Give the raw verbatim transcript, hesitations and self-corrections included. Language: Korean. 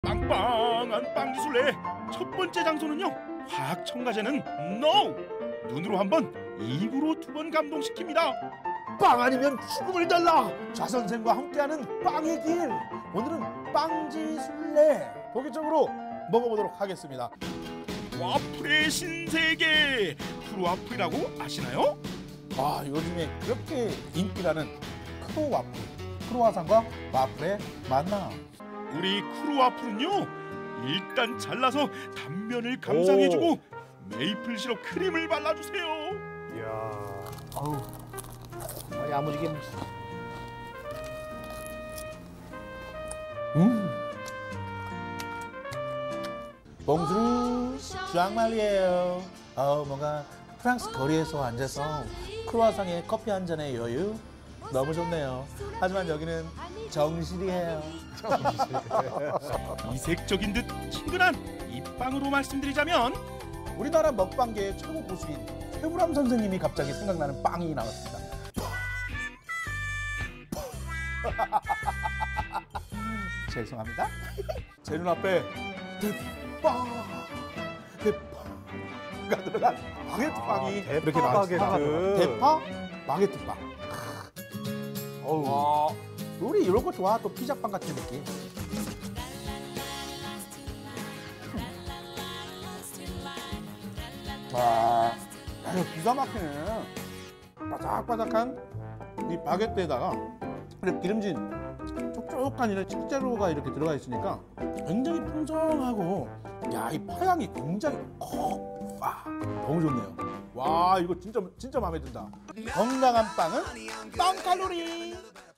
빵빵한 빵기술래 첫 번째 장소는요, 화학 첨가제는 NO! 눈으로 한 번, 입으로 두 번 감동시킵니다. 빵 아니면 죽음을 달라. 좌선생과 함께하는 빵의 길. 오늘은 빵지술래 본격적으로 먹어보도록 하겠습니다. 와플의 신세계 크루와플이라고 아시나요? 아, 요즘에 그렇게 인기라는 크로와플, 크로와상과 와플의 만남. 우리 크루와플은요, 일단 잘라서 단면을 감상해주고 메이플 시럽 크림을 발라주세요. 이야. 아우, 야무지게. 음. 봉주루 샹말리에요. 어, 뭔가 프랑스 거리에서 앉아서 크루아상에 커피 한 잔의 여유 너무 좋네요. 하지만 여기는 정실이에요. 이색적인 듯 친근한 이 빵으로 말씀드리자면 우리나라 먹방계의 최고 고수인 최불암 선생님이 갑자기 생각나는 빵이 나왔습니다. 죄송합니다. 제 눈앞에 대빵, 대빵가 들어간 바게트 빵이 대파 이렇게 나왔습니다. 바게트. 대파 바게트 빵. 어우, 와, 우리 이런 거 좋아. 또 피자빵 같은 느낌. 와, 아유, 기가 막히네. 바삭바삭한 이 바게트에다가 이렇게 기름진 촉촉한 이런 식재료가 이렇게 들어가 있으니까 굉장히 풍성하고, 야, 이 파향이 굉장히 어, 와, 너무 좋네요. 와, 이거 진짜 진짜 마음에 든다. 건강한 빵은 빵 칼로리.